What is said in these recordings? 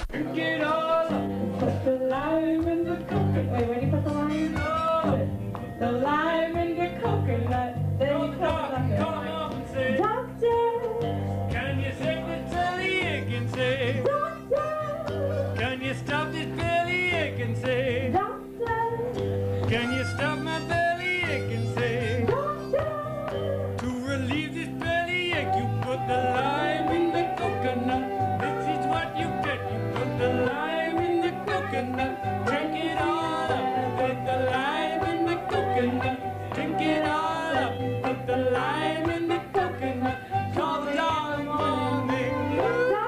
Drink it all up. Put the lime in the coconut. Wait, when you put the lime? Put the lime in the coconut. Then you put the doctor. Can you save this belly ache and say, Doctor. can you stop this belly ache and say, Doctor. can you stop my belly ache and say, Doctor. to relieve this belly ache you put the lime in the coconut. This is what you get, you put the lime in the coconut. Drink it all up, put the lime in the coconut. Drink it all up, put the lime in the coconut. Call the dog morning.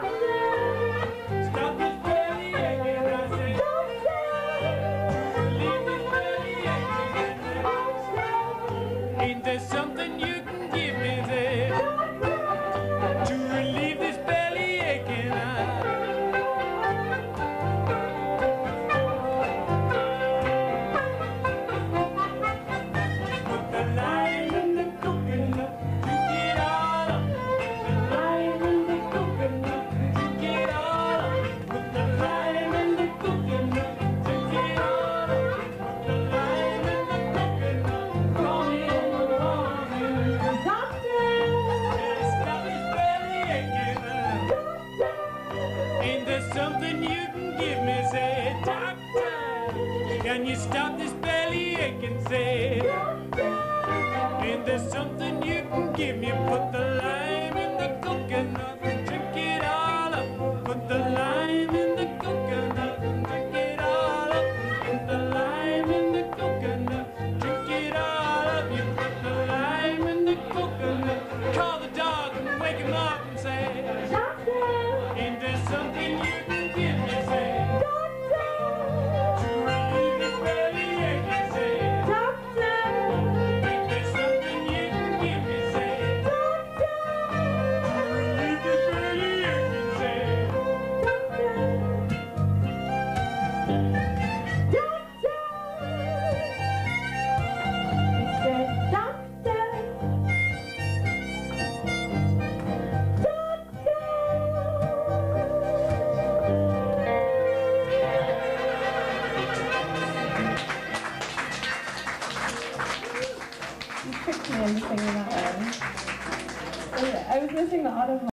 Stop this belly ache and I say, relieve this belly ache and say, ain't there something you can give me there to relieve this belly ache and put the lime in the coconut. Drink it all up. Put the lime in the coconut. Drink it all up. Put the lime in the coconut. Drink it all up. Put the lime in the coconut. Call me in the morning. Stop this belly aching. Ain't there something you can give me? Say, doctor, can you stop this belly aching? Say, ain't there something you can give me? Put the lime in the coconut, drink it all up. Put the lime in the coconut, drink it all up. Put the lime in the coconut, drink it all up. You put the lime in the coconut. Call the dog and wake him up and say, ain't there something you can give me? Say, to relieve this belly ache and say, ain't there something you can give me? Say, to relieve this belly ache and say, You tricked me into singing that one. I was missing the auto.